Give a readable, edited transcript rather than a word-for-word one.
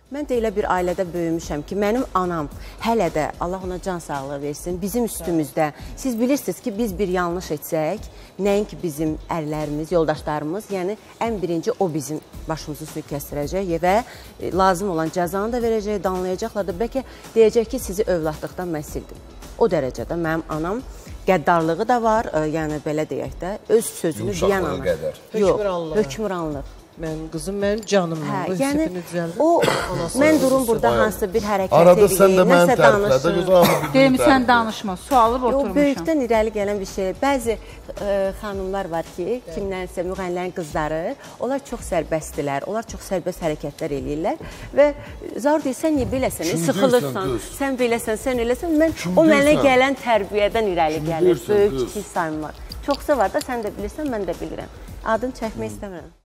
Mən də elə bir ailədə böyümüşəm ki, mənim anam hələ də, Allah ona can sağlığı versin, bizim üstümüzdə. Siz bilirsiniz ki, biz bir yanlış etsək, nəinki bizim ərlərimiz, yoldaşlarımız, yəni ən birinci o bizim başımızı suyu kəstirəcək və lazım olan cəzanı da verəcək, danlayacaqlar da, bəlkə deyəcək ki, sizi övladlıqdan mən sildim. O dərəcədə mənim anam qəddarlığı da var, yəni belə deyək də, öz sözünü deyən ana. Yox, hökmranlıq. Qızım mənim canımdır. Yəni, mən durum burada hansısa bir hərəkət edeyim, nəsə danışım. Deyim, sən danışma, sualıb oturmuşam. O, böyükdən irəli gələn bir şey. Bəzi xanımlar var ki, kimlərsə, müğənnilərin qızları, onlar çox sərbəstdirlər, onlar çox sərbəst hərəkətlər eləyirlər və Zaur deyir, sən niyə beləsən, sıxılırsan, sən beləsən, sən eləsən, o mənə gələn tərbiyədən irəli gəlir, böyük kiçik saymır. Çoxsa var da, sən də bilirsən, mən də bilirəm. Adını çəkmək istəmirəm.